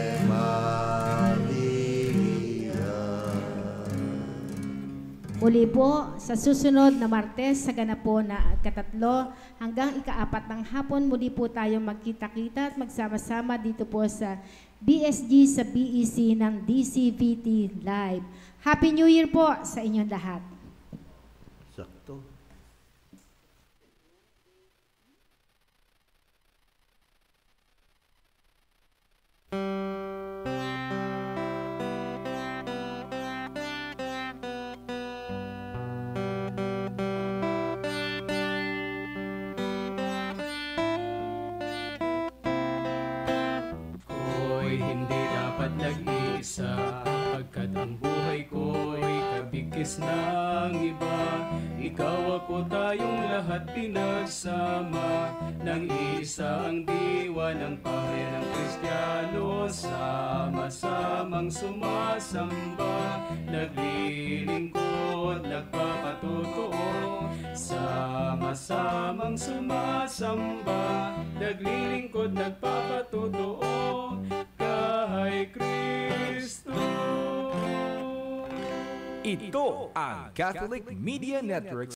Maria. Muli po, sa susunod na Martes, sa ganap po na katatlo hanggang ikaapat ng hapon, muli po tayong magkita-kita at magsama-sama dito po sa BSG sa BEC ng DCVT Live. Happy New Year po sa inyong lahat. Sakto. Ko'y hindi dapat nag-iisa, pagkat ang buhay ko'y kabigkis ng iba. Ikaw ako tayong lahat pinagsama, nang isa ang diwa ng pamilya ng Kristiyano. Sama-samang sumasamba, naglilingkod, nagpapatotoo. Sama-samang sumasamba, naglilingkod, nagpapatotoo kay Kristo. Ito ang Catholic Media Network